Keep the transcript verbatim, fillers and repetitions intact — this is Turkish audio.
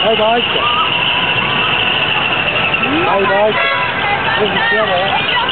バイバイって。バイバイって。もう見つけやろ。